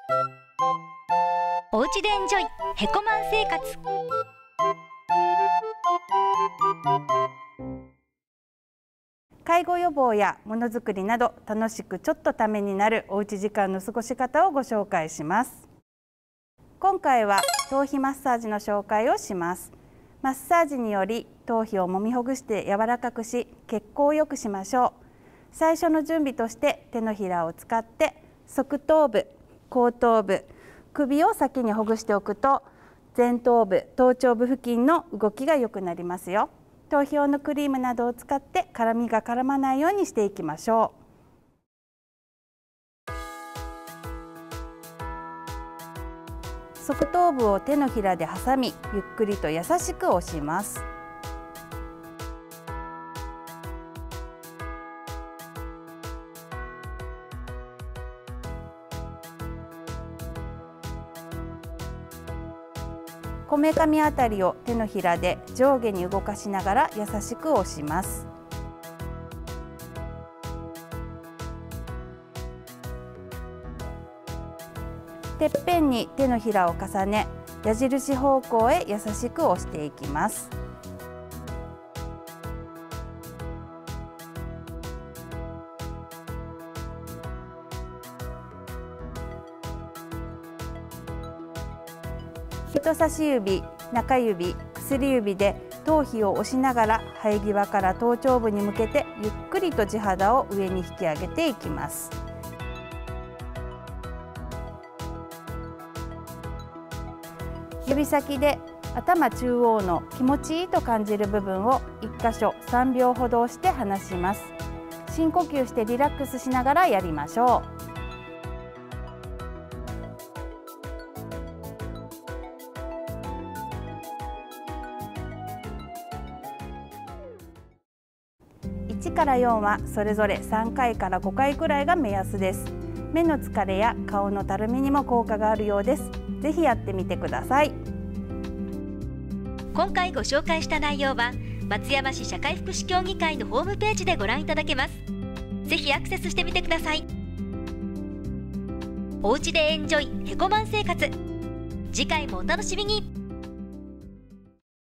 おうちでエンジョイへこまん生活。 介護予防やものづくりなど楽しくちょっとためになるおうち時間の過ごし方をご紹介します。今回は頭皮マッサージの紹介をします。マッサージにより頭皮を揉みほぐして柔らかくし、血行を良くしましょう。最初の準備として手のひらを使って側頭部、後頭部、首を先にほぐしておくと前頭部、頭頂部付近の動きが良くなりますよ。頭皮用のクリームなどを使って絡みが絡まないようにしていきましょう。側頭部を手のひらで挟み、ゆっくりと優しく押します。こめかみあたりを手のひらで上下に動かしながら優しく押します。てっぺんに手のひらを重ね、矢印方向へ優しく押していきます。人差し指、中指、薬指で頭皮を押しながら生え際から頭頂部に向けてゆっくりと地肌を上に引き上げていきます。指先で頭中央の気持ちいいと感じる部分を1箇所3秒ほど押して離します。深呼吸してリラックスしながらやりましょう。1から4はそれぞれ3回から5回くらいが目安です。目の疲れや顔のたるみにも効果があるようです。ぜひやってみてください。 今回ご紹介した内容は松山市社会福祉協議会のホームページでご覧いただけます。ぜひアクセスしてみてください。おうちでエンジョイへこまん生活。次回もお楽しみに。